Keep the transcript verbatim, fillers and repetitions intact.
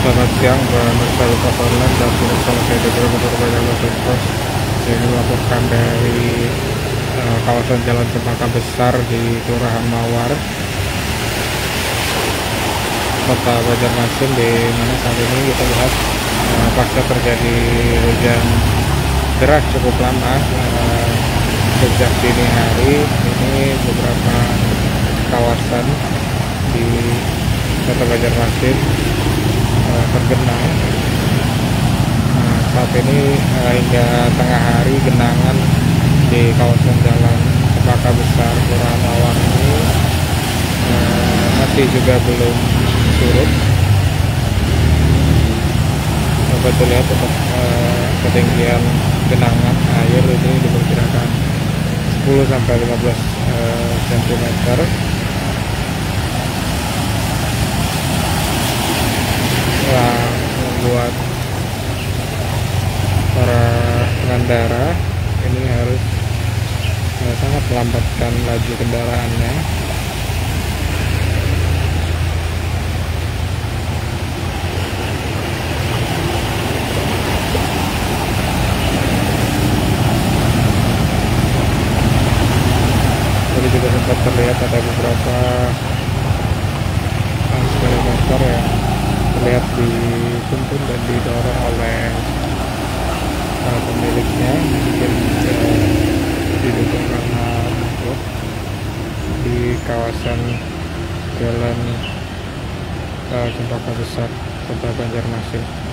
Selamat siang pemirsa Lukas Online dan pemirsa saya di Promotor Banjarmasin Pos. Saya ini melaporkan dari uh, kawasan Jalan Cempaka Besar di Kelurahan Mawar, Kota Banjarmasin, di mana saat ini kita lihat uh, pasca terjadi hujan deras cukup lama uh, sejak dini hari. Ini beberapa kawasan di Kota Banjarmasin uh, tergenang. Nah, saat ini uh, hingga tengah hari genangan di kawasan Jalan Cempaka Besar Kelurahan Mawar ini uh, masih juga belum surut. Dapat terlihat untuk uh, ketinggian genangan air ini diperkirakan sepuluh sampai lima belas sentimeter. Yang membuat para pengendara ini harus uh, sangat melambatkan laju kendaraannya. Tadi juga sempat terlihat ada beberapa uh, sepeda motor yang terlihat dituntun dan didorong oleh uh, pemiliknya, mungkin uh, didukung karena mogok di kawasan Jalan uh, Cempaka Besar, Kota Banjarmasin.